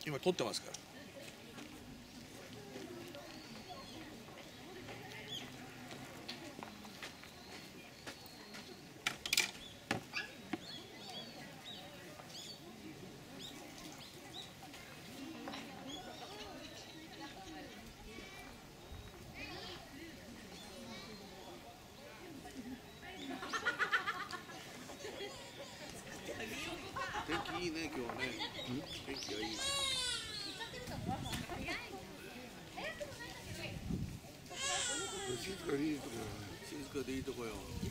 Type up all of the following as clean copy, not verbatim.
今撮ってますから。天気いいね、今日はね。天気がいい。静かでいいとこよ。静かでいいとこよ。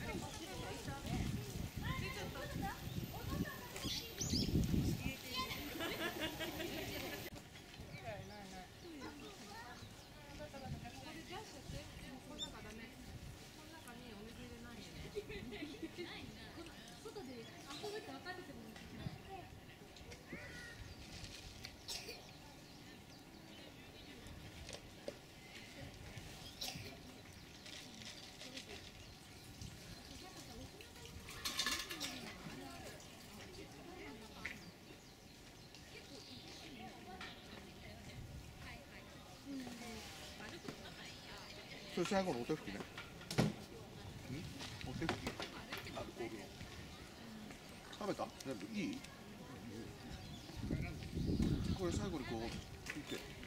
それ最後のお手拭きね。お手拭き。アルコールの。食べた？全部いい？これ最後にこう拭いて。